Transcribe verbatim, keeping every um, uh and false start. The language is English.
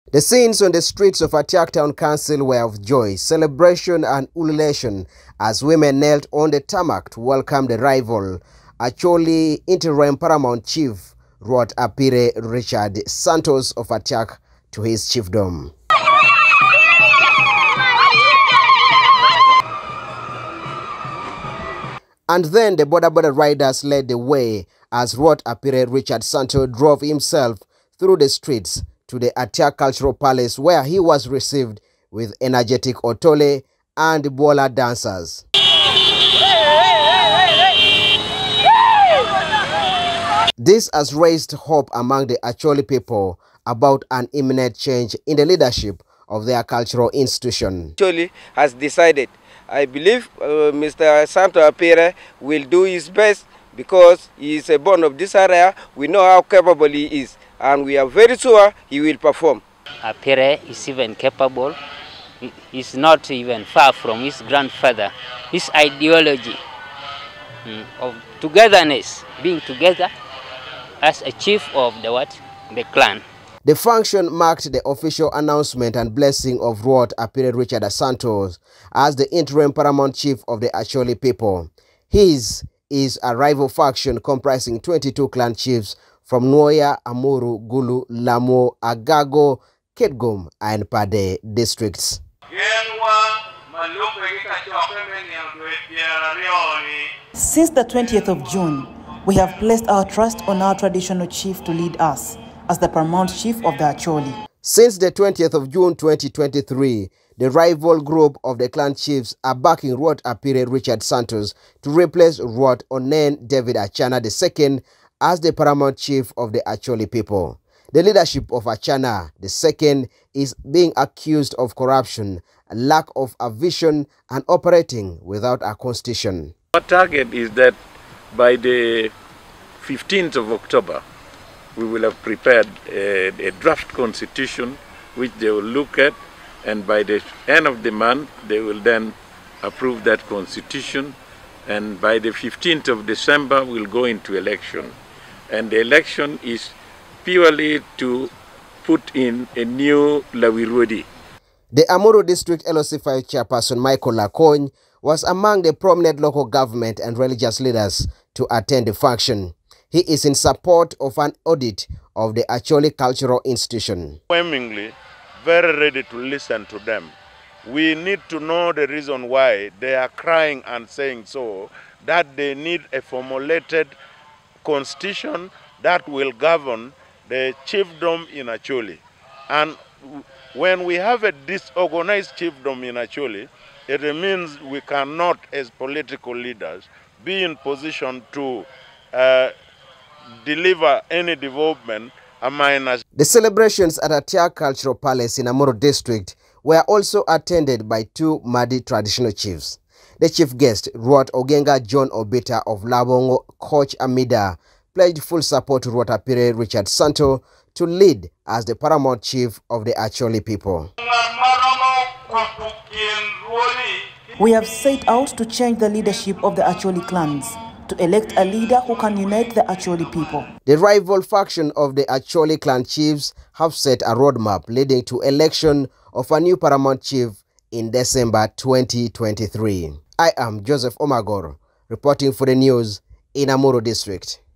The scenes on the streets of Atiak Town Council were of joy, celebration and ululation as women knelt on the tarmac to welcome the rival Acholi interim paramount chief Ruoth Apire Richard Santos of Atiak to his chiefdom. And then the border border riders led the way as Ruoth Apire Richard Santos drove himself through the streets to the Atiak Cultural Palace, where he was received with energetic otole and bola dancers. This has raised hope among the Acholi people about an imminent change in the leadership of their cultural institution. Acholi has decided. I believe uh, Mister Santos Apire will do his best because he is a born of this area. We know how capable he is, and we are very sure he will perform. Apire is even capable. He is not even far from his grandfather. His ideology mm, of togetherness, being together as a chief of the what? The clan. The function marked the official announcement and blessing of Ruoth Apire Richard Santos as the interim paramount chief of the Acholi people. His is a rival faction comprising twenty-two clan chiefs from Nwoya, Amuru, Gulu, Lamo, Agago, Ketgum, and Pade districts. Since the twentieth of June, we have placed our trust on our traditional chief to lead us as the paramount chief of the Acholi. Since the twentieth of June twenty twenty-three, the rival group of the clan chiefs are backing Ruoth Apire Richard Santos to replace Ruoth Onen David Achana the second as the paramount chief of the Acholi people. The leadership of Achana the second is being accused of corruption, a lack of a vision, and operating without a constitution. Our target is that by the fifteenth of October, we will have prepared a, a draft constitution which they will look at, and by the end of the month, they will then approve that constitution, and by the fifteenth of December, we'll go into election. And the election is purely to put in a new Lawirodi. The Amuru District L O C five chairperson Michael Lacogne was among the prominent local government and religious leaders to attend the function. He is in support of an audit of the Acholi Cultural Institution. Overwhelmingly, very ready to listen to them. We need to know the reason why they are crying and saying so, that they need a formulated constitution that will govern the chiefdom in Acholi. And when we have a disorganized chiefdom in Acholi, it means we cannot, as political leaders, be in position to uh, deliver any development among us. The celebrations at Atiak Cultural Palace in Amuru District were also attended by two Madi traditional chiefs. The chief guest, Ruoth Ogenga John Obita of Labongo, Coach Amida, pledged full support to Ruoth Apire Richard Santos to lead as the paramount chief of the Acholi people. We have set out to change the leadership of the Acholi clans, to elect a leader who can unite the Acholi people. The rival faction of the Acholi clan chiefs have set a roadmap leading to election of a new paramount chief in December twenty twenty-three. I am Joseph Omagor, reporting for the news in Amuru District.